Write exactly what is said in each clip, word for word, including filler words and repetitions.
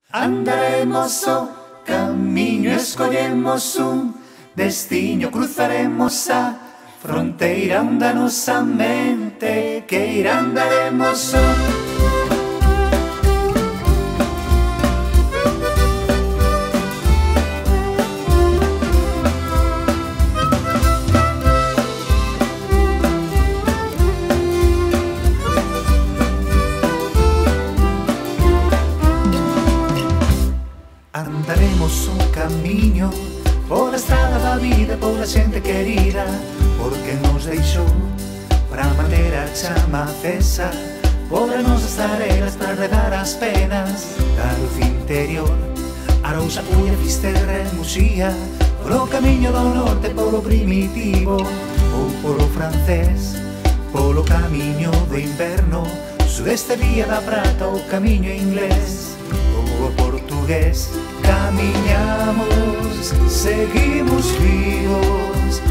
Andaremos o camiño, escollemos un destiño, cruzaremos a fronteira onde a nosa mente queira. Andaremos o Andaremos un camiño pola estrada da vida, pola xente querida, porque nos deixou para manter a chama acesa, polas nosas tareas para redar as penas da luz interior. Arousa, Pulla, Fisterra e Muxía, polo camiño do norte, polo primitivo ou polo francés, polo camiño do inverno, sudeste, Vía da Prata, o camiño inglés ou o portugués. Camiñamos, seguimos vivos,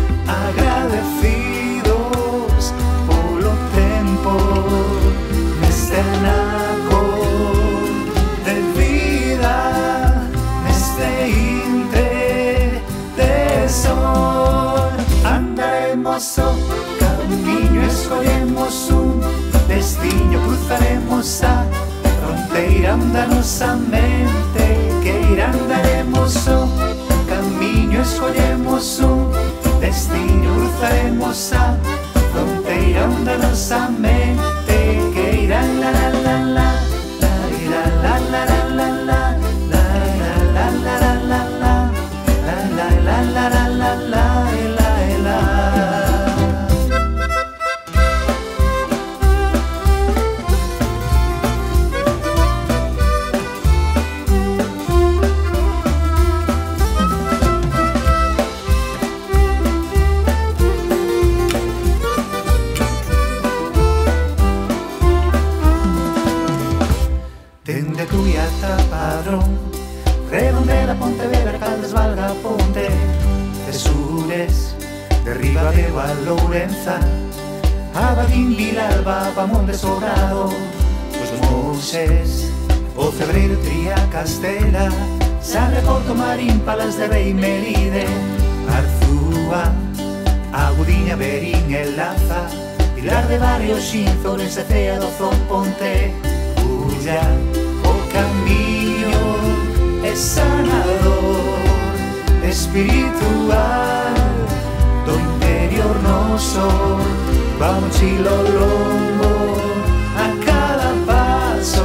agradecidos polo tempo neste anaco de vida, neste intre de sol. Andaremos o camiño, escollemos un destiño, cruzaremos a fronteira onde a nosa mente queira. Andaremos o camiño, escollemos un destiño, cruzaremos a fronteira onde a nosa mente queira. La la la la, la la la la la la la, la la la la la la, la la la la la la la. Dende Tui ata Padrón, Redondela, Pontevedra, Caldas, Valga, Ponte, Cesures, de Ribadeo a Lourenza, Abadín, Vilalba, Bamonte, Sobrado, Os Mouses, o Cebreiro, Tría, Castela, Sarre, Porto, Marín, Palas de Rei, Melide, Arzúa, Agudiña, Berín, El Laza, Pilar de Barrio, Xinzo, Ourense, Cea, Dozón, Ponte, Pulla. O camiño é sanador, espiritual do interior noso. Vamos chilo longo a cada paso,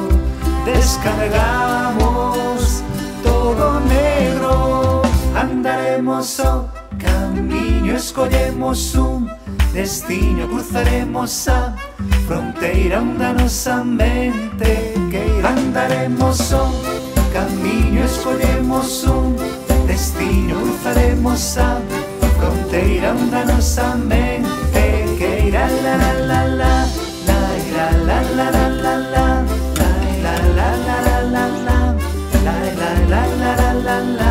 descargamos todo negro. Andaremos o camiño, escollemos un destiño, cruzaremos a fronteira onde a nosa mente queira. Andaremos o camiño, escollemos un destiño, cruzaremos a fronteira onde a nosa mente queira. La la la la, la la la la la la la, la la la la la la, la la la la la la.